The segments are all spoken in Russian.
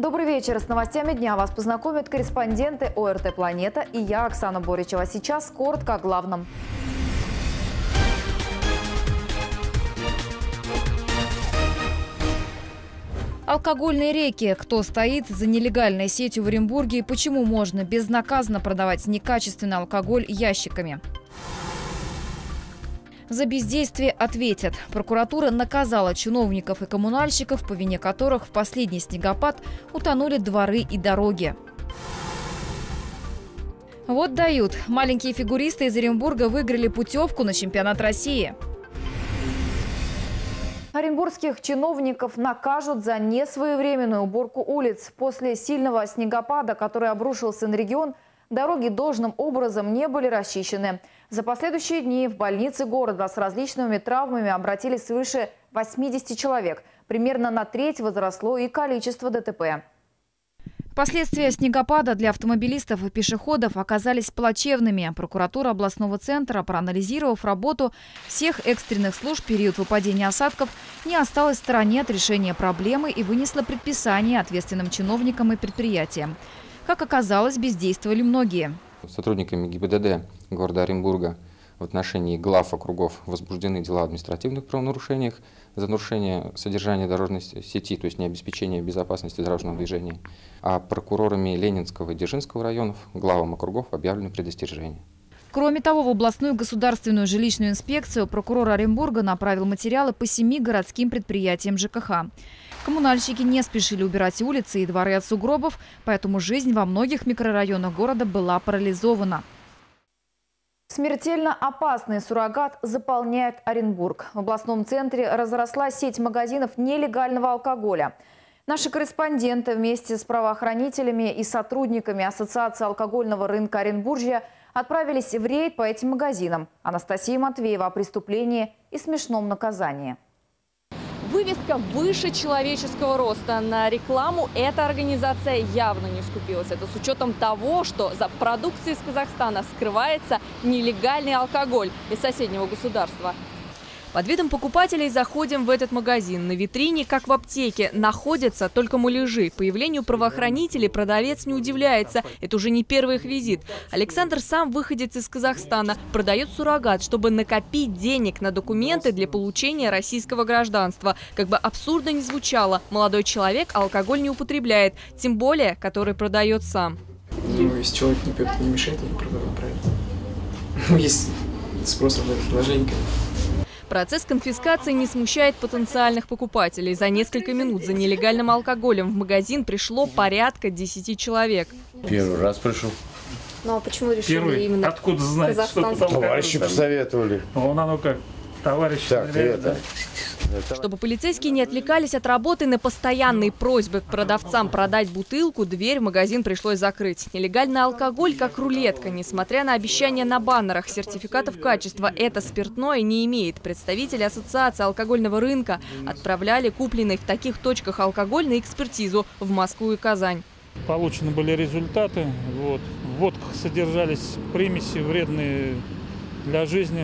Добрый вечер. С новостями дня вас познакомят корреспонденты ОРТ «Планета» и я, Оксана Боричева. Сейчас коротко о главном. Алкогольные реки. Кто стоит за нелегальной сетью в Оренбурге и почему можно безнаказанно продавать некачественный алкоголь ящиками? За бездействие ответят. Прокуратура наказала чиновников и коммунальщиков, по вине которых в последний снегопад утонули дворы и дороги. Вот дают. Маленькие фигуристы из Оренбурга выиграли путевку на чемпионат России. Оренбургских чиновников накажут за несвоевременную уборку улиц. После сильного снегопада, который обрушился на регион, дороги должным образом не были расчищены. За последующие дни в больнице города с различными травмами обратились свыше 80 человек. Примерно на треть возросло и количество ДТП. Последствия снегопада для автомобилистов и пешеходов оказались плачевными. Прокуратура областного центра, проанализировав работу всех экстренных служб в период выпадения осадков, не осталась в стороне от решения проблемы и вынесла предписание ответственным чиновникам и предприятиям. Как оказалось, бездействовали многие. Сотрудниками ГИБДД города Оренбурга в отношении глав округов возбуждены дела о административных правонарушениях за нарушение содержания дорожной сети, то есть необеспечение безопасности дорожного движения. А прокурорами Ленинского и Дзержинского районов главам округов объявлено предостережение. Кроме того, в областную государственную жилищную инспекцию прокурор Оренбурга направил материалы по 7 городским предприятиям ЖКХ. Коммунальщики не спешили убирать улицы и дворы от сугробов, поэтому жизнь во многих микрорайонах города была парализована. Смертельно опасный суррогат заполняет Оренбург. В областном центре разросла сеть магазинов нелегального алкоголя. Наши корреспонденты вместе с правоохранителями и сотрудниками Ассоциации алкогольного рынка Оренбуржья отправились в рейд по этим магазинам. Анастасия Матвеева о преступлении и смешном наказании. Вывеска выше человеческого роста. На рекламу эта организация явно не скупилась. Это с учетом того, что за продукцией из Казахстана скрывается нелегальный алкоголь из соседнего государства. Под видом покупателей заходим в этот магазин. На витрине, как в аптеке, находятся только муляжи. Появлению правоохранителей продавец не удивляется. Это уже не первый их визит. Александр сам выходец из Казахстана. Продает суррогат, чтобы накопить денег на документы для получения российского гражданства. Как бы абсурдно ни звучало, молодой человек алкоголь не употребляет. Тем более, который продает сам. Ну, если человек не пьет, не мешает, он не продает, правильно? Ну, есть спрос на предложение. Процесс конфискации не смущает потенциальных покупателей. За несколько минут за нелегальным алкоголем в магазин пришло порядка 10 человек. Первый раз пришел. Ну а почему решили именно? Откуда знаете, что там? Товарищи посоветовали. Вон оно как. Товарищи. Так, это. Чтобы полицейские не отвлекались от работы, на постоянные просьбы к продавцам продать бутылку, дверь в магазин пришлось закрыть. Нелегальный алкоголь как рулетка. Несмотря на обещания на баннерах сертификатов качества, это спиртное не имеет. Представители Ассоциации алкогольного рынка отправляли купленный в таких точках алкоголь на экспертизу в Москву и Казань. Получены были результаты. В водках содержались примеси, вредные для жизни.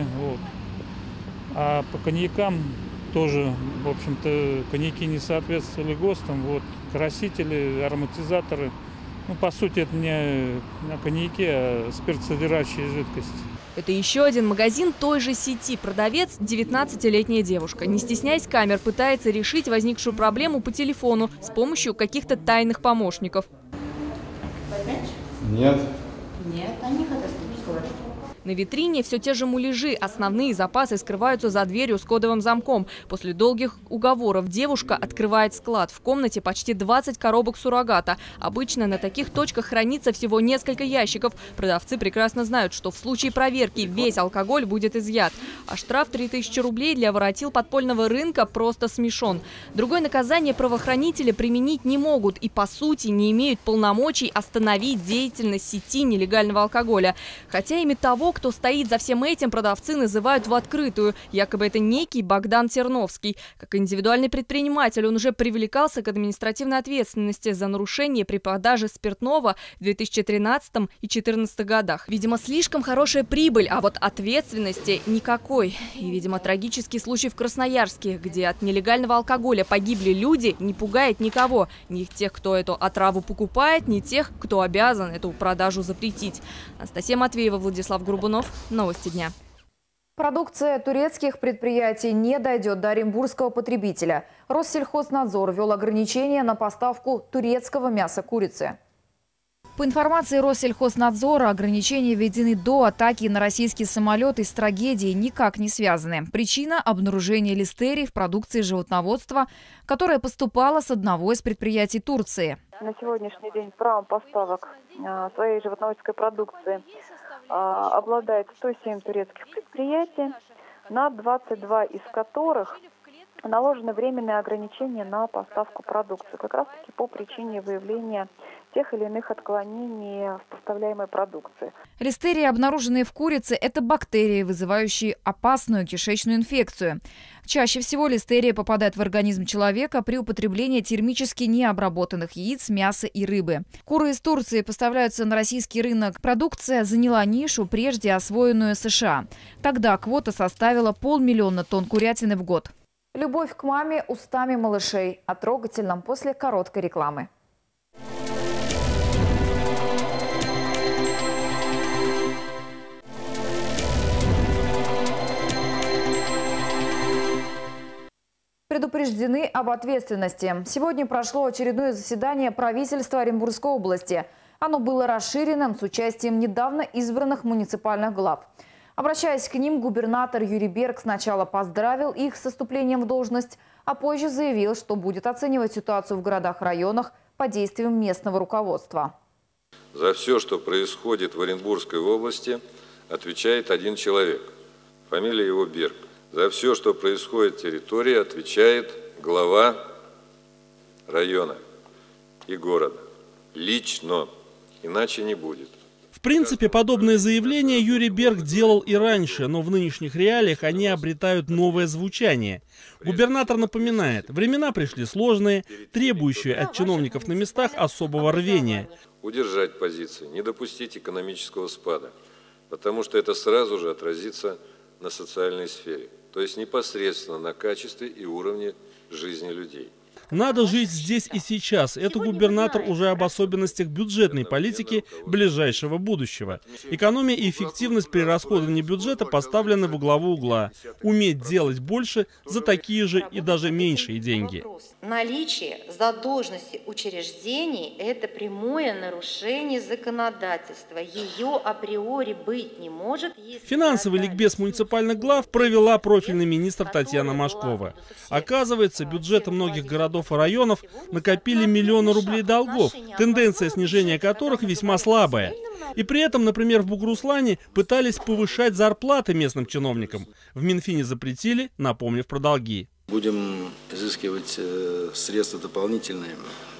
А по коньякам тоже, в общем-то, коньяки не соответствовали ГОСТам. Красители, ароматизаторы. Ну, по сути, это не коньяки, а спиртсодержащие жидкости. Это еще один магазин той же сети. Продавец – 19-летняя девушка. Не стесняясь камер, пытается решить возникшую проблему по телефону с помощью каких-то тайных помощников. Нет. Нет, они хотят разговаривать. На витрине все те же муляжи. Основные запасы скрываются за дверью с кодовым замком. После долгих уговоров девушка открывает склад. В комнате почти 20 коробок суррогата. Обычно на таких точках хранится всего несколько ящиков. Продавцы прекрасно знают, что в случае проверки весь алкоголь будет изъят. А штраф 3000 рублей для воротил подпольного рынка просто смешон. Другое наказание правоохранители применить не могут и, по сути, не имеют полномочий остановить деятельность сети нелегального алкоголя. Хотя ими того, кто стоит за всем этим, продавцы называют в открытую. Якобы это некий Богдан Терновский. Как индивидуальный предприниматель он уже привлекался к административной ответственности за нарушение при продаже спиртного в 2013 и 2014 годах. Видимо, слишком хорошая прибыль, а вот ответственности никакой. И, видимо, трагический случай в Красноярске, где от нелегального алкоголя погибли люди, не пугает никого. Ни тех, кто эту отраву покупает, ни тех, кто обязан эту продажу запретить. Анастасия Матвеева, Владислав Горбунов. Новости дня. Продукция турецких предприятий не дойдет до оренбургского потребителя. Россельхознадзор ввел ограничения на поставку турецкого мяса курицы. По информации Россельхознадзора, ограничения введены до атаки на российский самолет и с трагедией никак не связаны. Причина – обнаружение листерии в продукции животноводства, которая поступала с одного из предприятий Турции. На сегодняшний день правом поставок своей животноводческой продукции обладает 107 турецких предприятий, на 22 из которых наложены временные ограничения на поставку продукции, как раз таки по причине выявления тех или иных отклонений в поставляемой продукции. Листерии, обнаруженные в курице, это бактерии, вызывающие опасную кишечную инфекцию. Чаще всего листерия попадает в организм человека при употреблении термически необработанных яиц, мяса и рыбы. Куры из Турции поставляются на российский рынок. Продукция заняла нишу, прежде освоенную США. Тогда квота составила 500 000 тонн курятины в год. Любовь к маме устами малышей. О трогательном после короткой рекламы. Предупреждены об ответственности. Сегодня прошло очередное заседание правительства Оренбургской области. Оно было расширенным с участием недавно избранных муниципальных глав. Обращаясь к ним, губернатор Юрий Берг сначала поздравил их с вступлением в должность, а позже заявил, что будет оценивать ситуацию в городах-районах под действием местного руководства. За все, что происходит в Оренбургской области, отвечает один человек. Фамилия его Берг. За все, что происходит в территории, отвечает глава района и города. Лично. Иначе не будет. В принципе, подобные заявления Юрий Берг делал и раньше, но в нынешних реалиях они обретают новое звучание. Губернатор напоминает, времена пришли сложные, требующие от чиновников на местах особого рвения. Удержать позиции, не допустить экономического спада, потому что это сразу же отразится на социальной сфере, то есть непосредственно на качестве и уровне жизни людей. Надо жить здесь и сейчас. Это губернатор уже об особенностях бюджетной политики ближайшего будущего. Экономия и эффективность при расходовании бюджета поставлены во главу угла. Уметь делать больше за такие же и даже меньшие деньги. Наличие задолженности учреждений – это прямое нарушение законодательства. Ее априори быть не может. Финансовый ликбез муниципальных глав провела профильный министр Татьяна Машкова. Оказывается, бюджеты многих городов и районов накопили миллионы рублей долгов, тенденция снижения которых весьма слабая. И при этом, например, в Бугуруслане пытались повышать зарплаты местным чиновникам. В Минфине запретили, напомнив про долги. Будем изыскивать средства дополнительные,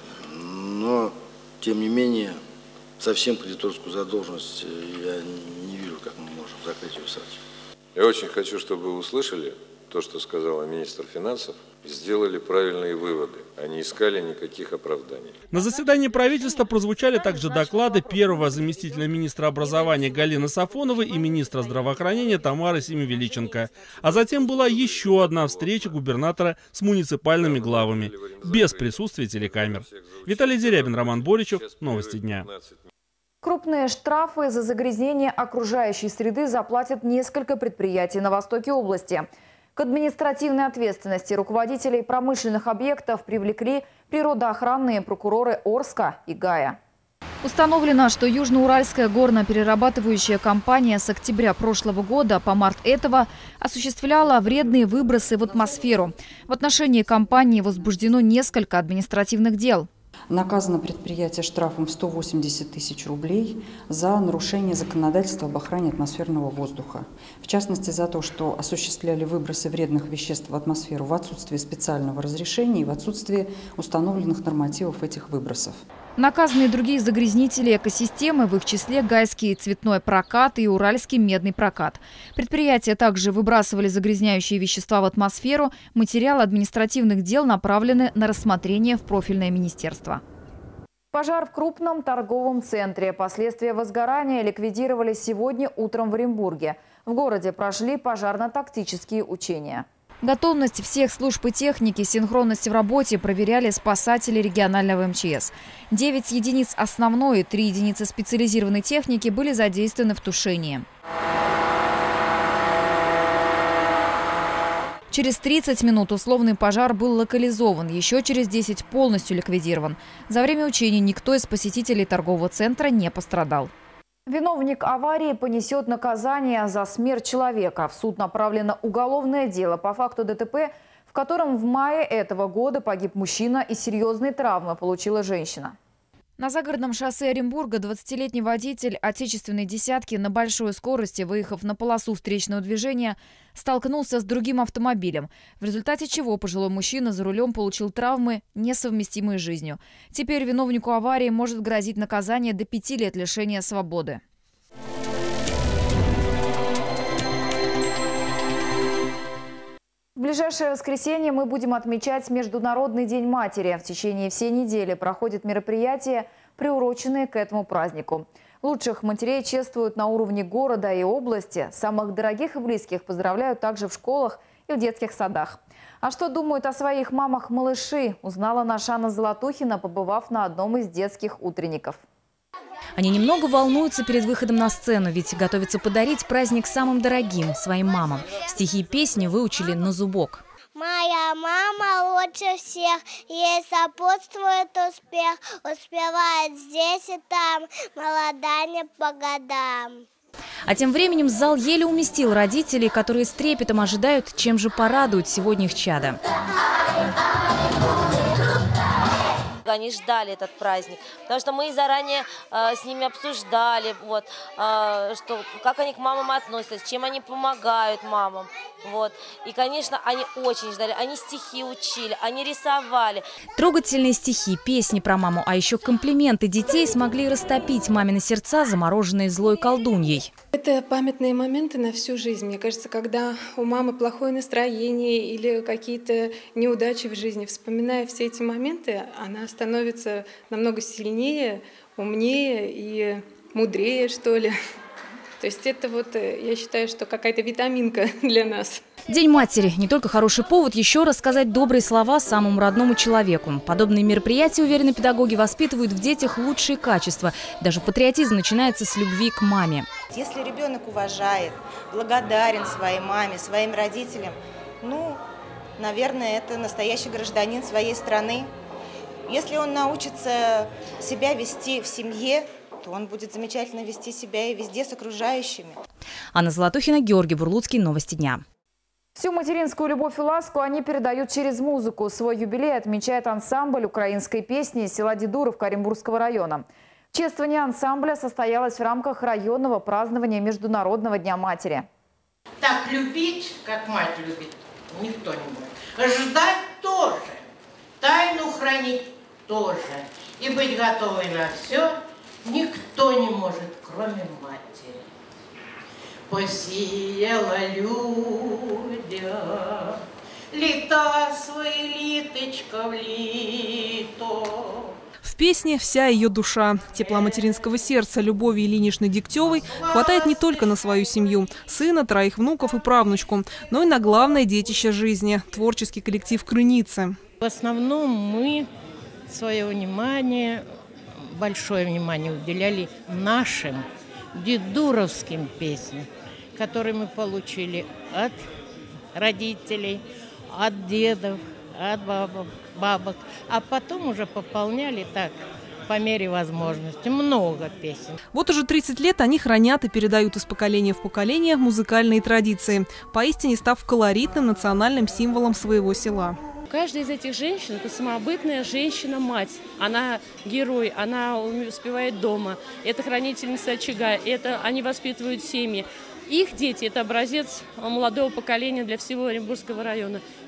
но, тем не менее, совсем кредиторскую задолженность я не вижу, как мы можем закрыть ее сразу. Я очень хочу, чтобы вы услышали то, что сказала министр финансов, сделали правильные выводы, а не искали никаких оправданий. На заседании правительства прозвучали также доклады первого заместителя министра образования Галины Сафоновой и министра здравоохранения Тамары Семивеличенко. А затем была еще одна встреча губернатора с муниципальными главами, без присутствия телекамер. Виталий Дерябин, Роман Боричев. Новости дня. Крупные штрафы за загрязнение окружающей среды заплатят несколько предприятий на востоке области. К административной ответственности руководителей промышленных объектов привлекли природоохранные прокуроры Орска и Гая. Установлено, что Южноуральская горно-перерабатывающая компания с октября прошлого года по март этого осуществляла вредные выбросы в атмосферу. В отношении компании возбуждено несколько административных дел. Наказано предприятие штрафом в 180 тысяч рублей за нарушение законодательства об охране атмосферного воздуха. В частности, за то, что осуществляли выбросы вредных веществ в атмосферу в отсутствие специального разрешения и в отсутствие установленных нормативов этих выбросов. Наказаны и другие загрязнители экосистемы, в их числе Гайский цветной прокат и Уральский медный прокат. Предприятия также выбрасывали загрязняющие вещества в атмосферу. Материалы административных дел направлены на рассмотрение в профильное министерство. Пожар в крупном торговом центре. Последствия возгорания ликвидировали сегодня утром в Оренбурге. В городе прошли пожарно-тактические учения. Готовность всех служб и техники, синхронность в работе проверяли спасатели регионального МЧС. 9 единиц основной и 3 единицы специализированной техники были задействованы в тушении. Через 30 минут условный пожар был локализован, еще через 10 полностью ликвидирован. За время учений никто из посетителей торгового центра не пострадал. Виновник аварии понесет наказание за смерть человека. В суд направлено уголовное дело по факту ДТП, в котором в мае этого года погиб мужчина и серьезные травмы получила женщина. На загородном шоссе Оренбурга 20-летний водитель отечественной «десятки» на большой скорости, выехав на полосу встречного движения, столкнулся с другим автомобилем, в результате чего пожилой мужчина за рулем получил травмы, несовместимые с жизнью. Теперь виновнику аварии может грозить наказание до 5 лет лишения свободы. В ближайшее воскресенье мы будем отмечать Международный день матери. В течение всей недели проходят мероприятия, приуроченные к этому празднику. Лучших матерей чествуют на уровне города и области. Самых дорогих и близких поздравляют также в школах и в детских садах. А что думают о своих мамах малыши, узнала наша Анна Золотухина, побывав на одном из детских утренников. Они немного волнуются перед выходом на сцену, ведь готовятся подарить праздник самым дорогим – своим мамам. Стихи и песни выучили на зубок. Моя мама лучше всех, ей сопутствует успех, успевает здесь и там, молода не по годам. А тем временем зал еле уместил родителей, которые с трепетом ожидают, чем же порадуют сегодня их чада. Они ждали этот праздник, потому что мы заранее с ними обсуждали, что, как они к мамам относятся, чем они помогают мамам. И, конечно, они очень ждали, они стихи учили, они рисовали. Трогательные стихи, песни про маму, а еще комплименты детей смогли растопить мамины сердца, замороженные злой колдуньей. Это памятные моменты на всю жизнь. Мне кажется, когда у мамы плохое настроение или какие-то неудачи в жизни, вспоминая все эти моменты, она становится намного сильнее, умнее и мудрее, что ли. То есть это я считаю, что какая-то витаминка для нас. День матери – не только хороший повод еще раз сказать добрые слова самому родному человеку. Подобные мероприятия, уверены педагоги, воспитывают в детях лучшие качества. Даже патриотизм начинается с любви к маме. Если ребенок уважает, благодарен своей маме, своим родителям, наверное, это настоящий гражданин своей страны. Если он научится себя вести в семье, то он будет замечательно вести себя и везде с окружающими. Анна Золотухина, Георгий Бурлуцкий. Новости дня. Всю материнскую любовь и ласку они передают через музыку. Свой юбилей отмечает ансамбль украинской песни из села Дедуровка Оренбургского района. Чествование ансамбля состоялось в рамках районного празднования Международного дня матери. Так любить, как мать любит, никто не будет. Ждать тоже, тайну хранить тоже. И быть готовой на все никто не может, кроме матери. Посеяла людям лета свои литочка в лито. В песне вся ее душа. Тепла материнского сердца Любови Ильиничны Дегтевой хватает не только на свою семью, сына, 3 внуков и правнучку, но и на главное детище жизни – творческий коллектив «Крыницы». В основном мы свое внимание, большое внимание уделяли нашим дедуровским песням, которые мы получили от родителей, от дедов, от бабок, а потом уже пополняли так по мере возможности. Много песен. Вот уже 30 лет они хранят и передают из поколения в поколение музыкальные традиции, поистине став колоритным национальным символом своего села. Каждая из этих женщин – это самобытная женщина-мать. Она герой, она успевает дома, это хранительница очага, они воспитывают семьи. Их дети – это образец молодого поколения для всего Оренбургского района.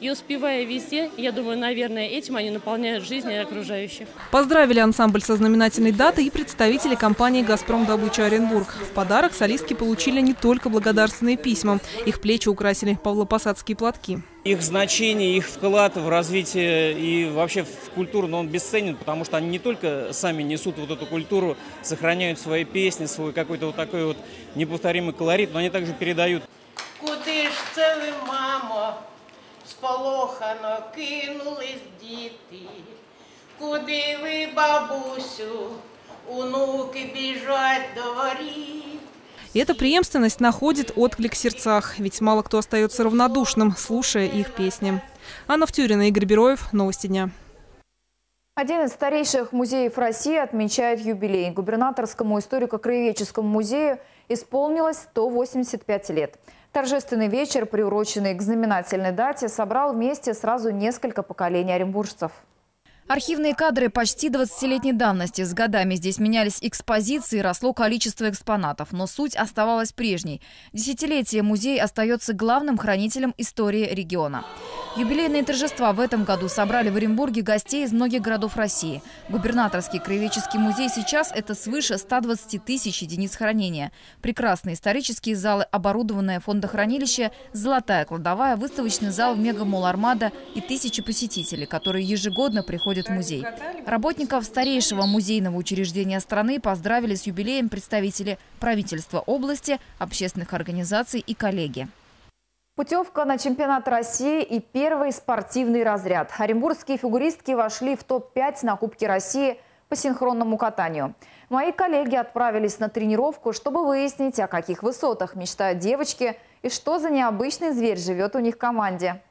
И успевая везде, я думаю, наверное, этим они наполняют жизнь окружающих. Поздравили ансамбль со знаменательной датой и представители компании «Газпром Добыча Оренбург». В подарок солистки получили не только благодарственные письма. Их плечи украсили павлопосадские платки. Их значение, их вклад в развитие и вообще в культуру, но он бесценен, потому что они не только сами несут вот эту культуру, сохраняют свои песни, свой какой-то вот такой вот неповторимый колорит, но они также передают. Куди ж це ви, мамо, сполохано кинулись діти? Куди ви, бабусю, онуки біжать до воріт? И эта преемственность находит отклик в сердцах, ведь мало кто остается равнодушным, слушая их песни. Анна Втюрина, Игорь Бероев. Новости дня. Один из старейших музеев России отмечает юбилей. Губернаторскому историко-краеведческому музею исполнилось 185 лет. Торжественный вечер, приуроченный к знаменательной дате, собрал вместе сразу несколько поколений оренбуржцев. Архивные кадры почти 20-летней давности. С годами здесь менялись экспозиции, росло количество экспонатов, но суть оставалась прежней. Десятилетие музей остается главным хранителем истории региона. Юбилейные торжества в этом году собрали в Оренбурге гостей из многих городов России. Губернаторский краеведческий музей сейчас – это свыше 120 тысяч единиц хранения. Прекрасные исторические залы, оборудованное фондохранилище, золотая кладовая, выставочный зал в Мегамолл Армада и тысячи посетителей, которые ежегодно приходят в музей. Работников старейшего музейного учреждения страны поздравили с юбилеем представители правительства области, общественных организаций и коллеги. Путевка на чемпионат России и первый спортивный разряд. Оренбургские фигуристки вошли в топ-5 на Кубке России по синхронному катанию. Мои коллеги отправились на тренировку, чтобы выяснить, о каких высотах мечтают девочки и что за необычный зверь живет у них в команде.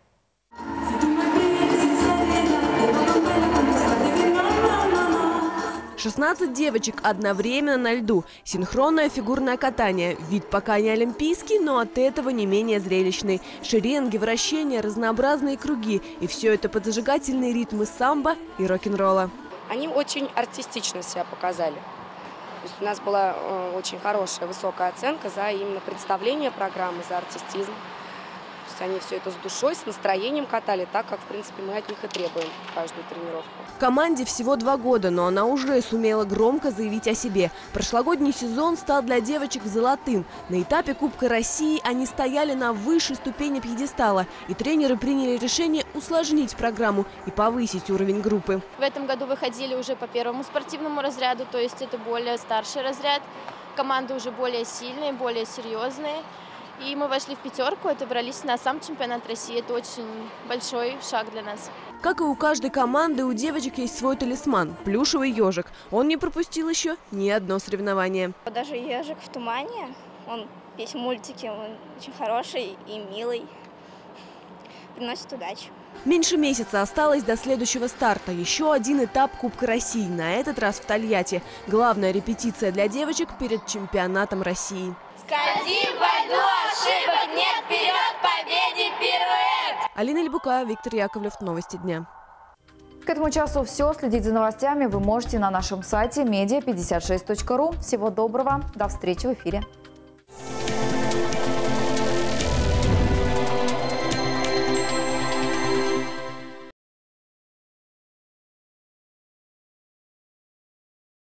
16 девочек одновременно на льду. Синхронное фигурное катание. Вид пока не олимпийский, но от этого не менее зрелищный. Шеренги, вращения, разнообразные круги. И все это под зажигательные ритмы самбо и рок-н-ролла. Они очень артистично себя показали. То есть у нас была очень хорошая, высокая оценка за именно представление программы, за артистизм. То есть они все это с душой, с настроением катали, так как, в принципе, мы от них и требуем каждую тренировку. Команде всего 2 года, но она уже сумела громко заявить о себе. Прошлогодний сезон стал для девочек золотым. На этапе Кубка России они стояли на высшей ступени пьедестала, и тренеры приняли решение усложнить программу и повысить уровень группы. В этом году выходили уже по первому спортивному разряду, то есть это более старший разряд. Команды уже более сильные, более серьезные. И мы вошли в 5, отобрались на сам чемпионат России. Это очень большой шаг для нас. Как и у каждой команды, у девочек есть свой талисман – плюшевый ежик. Он не пропустил еще ни одно соревнование. Даже ежик в тумане, он весь в мультике, он очень хороший и милый, приносит удачу. Меньше месяца осталось до следующего старта. Еще один этап Кубка России, на этот раз в Тольятти. Главная репетиция для девочек перед чемпионатом России. Скользим по льду, ошибок нет, вперед, победе, пируэт! Алина Лебука, Виктор Яковлев. Новости дня. К этому часу все. Следить за новостями вы можете на нашем сайте media56.ru. Всего доброго. До встречи в эфире.